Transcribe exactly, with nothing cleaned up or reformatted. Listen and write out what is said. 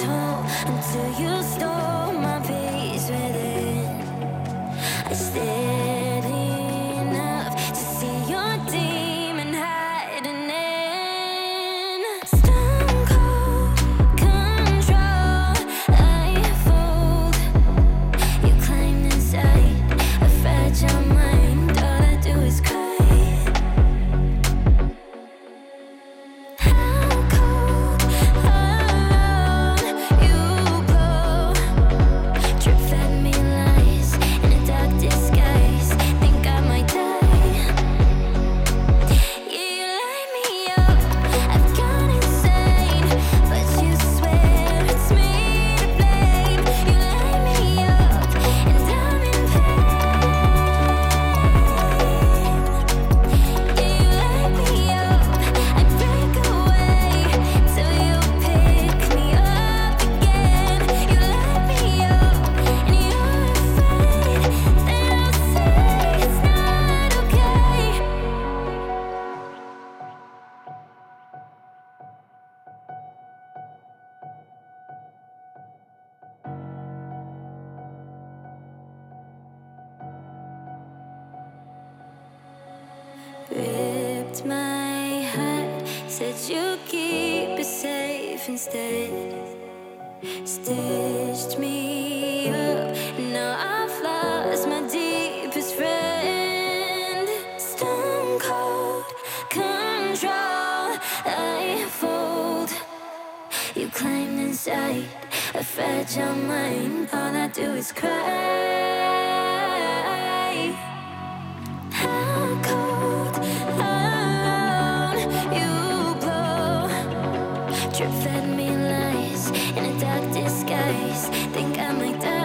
whole until you stole my peace within. I stared enough to see your demon hiding in stone cold control. I fold. You climbed inside a fragile mind. All I do is cry. Ripped my heart, said you keep it safe instead. Stitched me up, now I've lost my deepest friend. Stone cold control, I fold. You climbed inside a fragile mind. All I do is cry. How cold alone you glow. Drip fed me lies in a dark disguise. Think I might die.